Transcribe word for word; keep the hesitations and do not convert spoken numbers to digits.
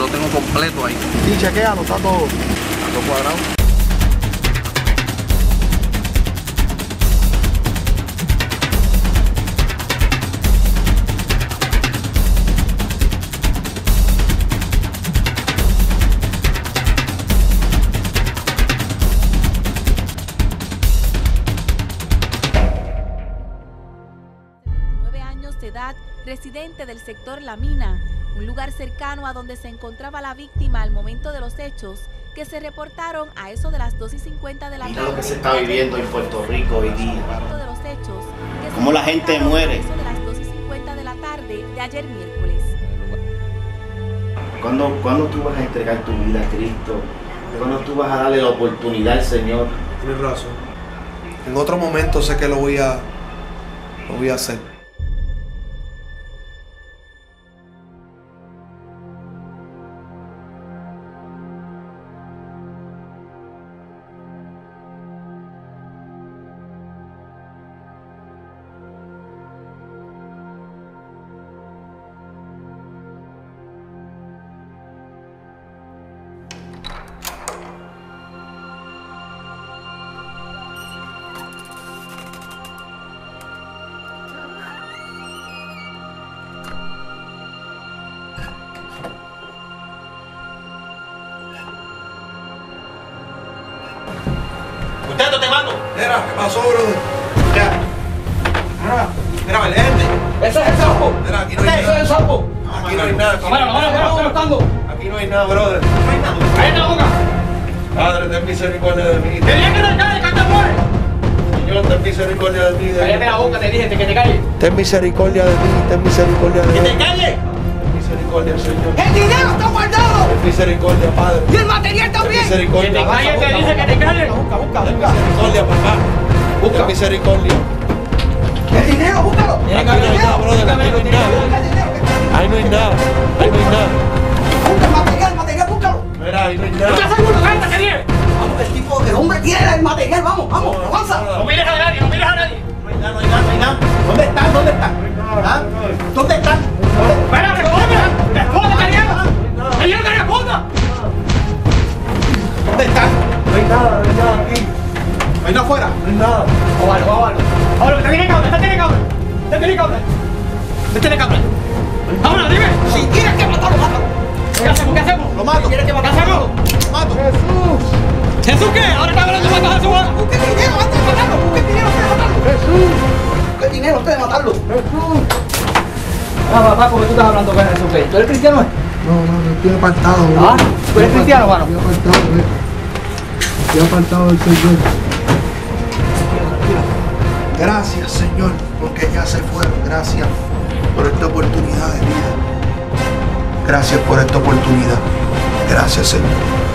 tengo completo ahí. Sí, chequéalo, está todo. Está todo cuadrado. De edad, residente del sector La Mina, un lugar cercano a donde se encontraba la víctima al momento de los hechos, que se reportaron a eso de las dos y cincuenta de la tarde. Mira lo que se está viviendo en Puerto Rico hoy día. De los hechos, que Cómo la gente muere. A eso de las dos y cincuenta de la tarde de ayer miércoles. ¿Cuándo, ¿Cuándo tú vas a entregar tu vida a Cristo? ¿Cuándo tú vas a darle la oportunidad al Señor? Tienes razón. En otro momento sé que lo voy a, lo voy a hacer. ¡Usted te mando! Mira, ¿qué pasó, brother? Ya. Mira, Mira, Valente. ¡Ese es el sapo! mira, aquí no hay ¡Ese es nada. el sapo! Aquí no hay nada. Aquí, ¡Bueno, bueno, bueno, estoy buscando! aquí no hay nada, brother. No hay nada. ¡Cállate la boca! Padre, ten misericordia de mí. ¡Te dije que te calles, cacamores! Señor, ten misericordia de mí. de ¡Cállate mí. la boca, te dije que te calles! Ten misericordia de mí, ten misericordia de ¡Que mí. te calles! Ten misericordia, Señor. ¡El dinero está guardado! Ten misericordia, Padre. ¡Y el material Ten también! misericordia. ¡Que te calles, te dije que te calles! Busca, busca, Ten misericordia, papá. Busca misericordia. ¡El dinero, búscalo! Aquí no hay nada, brother. Aquí no hay nada. Ahí no hay nada. Ahí no hay nada. ¡Busca el material, el material, búscalo! Mira, ahí no hay ¡Busca nada. seguro, cállate, que viene! Vamos, el tipo, el hombre tiene el material, vamos, vamos, avanza. No mires a nadie, no mires a nadie. No hay nada, no hay nada, no hay nada. ¿Dónde están? ¿Dónde están? ¿Ah? ¿Dónde están? Espera, respóndeme, responde, Cariano. Cariano, que responda. ¿Dónde están? No hay nada, no hay nada aquí. No hay nada afuera. No hay nada. Óvalo, óvalo. Óvalo, que te tiene cable, te tiene cable. Te tiene cable. ¿Dónde tiene cable? Vámonos, dime. Si tienes que matarlo, mátalo. ¿Qué hacemos? ¿Qué hacemos? Lo mato. ¿Quieres que matarlo? ¿Qué hacemos? Lo mato. Jesús. ¿Jesús qué? Ahora está hablando de matar a Jesús. Busca el dinero antes de matarlo. Busca el dinero antes de matarlo. Jesús. Busca el dinero antes de matarlo. Jesús. Ah, papá, ¿por qué tú estás hablando con Jesús? ¿Tú eres cristiano? No, no, no estoy apartado. Ah, ¿tú eres cristiano, mano? Estoy apartado, eh. Estoy apartado del Señor. Gracias, Señor, porque ya se fueron. Gracias por esta oportunidad de vida. Gracias por esta oportunidad. Gracias, Señor.